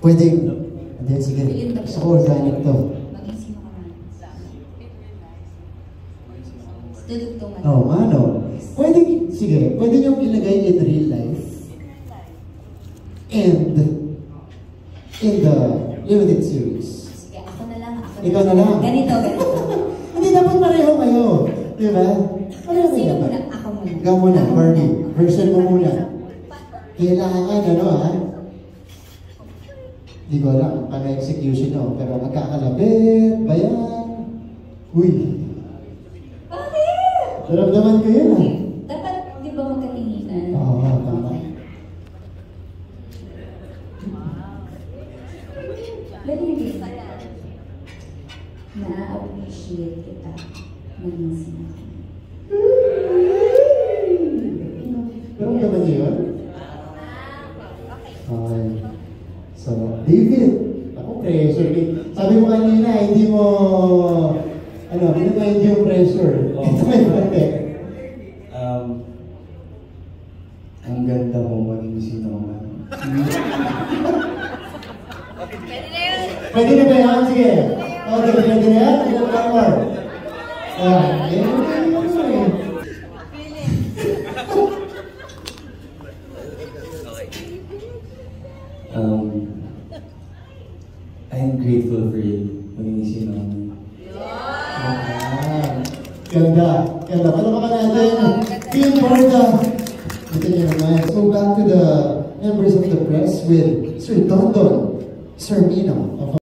Pwede. Hindi, sige. Gusto ko organic to. Mag-isip ka man. Dudugtungan. Oo, ano? Pwede, sige. Pwede niyong ilagay in real life. And in the limited series. Sige, ako na lang. Ikaw na lang. Ganito. Hindi, dapat pareho kayo. Di ba? Pareho kayo. Sino muna? Ako muna. Ikaw muna, Barbie. Version mo muna. Kailangan, ano ha? Hindi ko alam, paano execution nyo, pero magkakalabit, bayan. Uy! Bakit? Naramdaman ko yun ha? Dapat, di ba magkatinginan? Oo, tama. Ganun na-appreciate kita maging sinabi. Naramdaman niyo yun? Okay. So, David, ako pressure. Sabi mo kanina, hindi mo, hindi yung pressure. Ito may pati. Ang ganda mo maging sino man. Pwede na ba yan? Sige. Okay, pwede na yan? Ilang more. I'm grateful for you. Maging sino man. Ganda. Ganda. Palamakan natin. Team Borda. Ito niyo naman. So back to the members of the press with Sir Dondon, Sir Nino.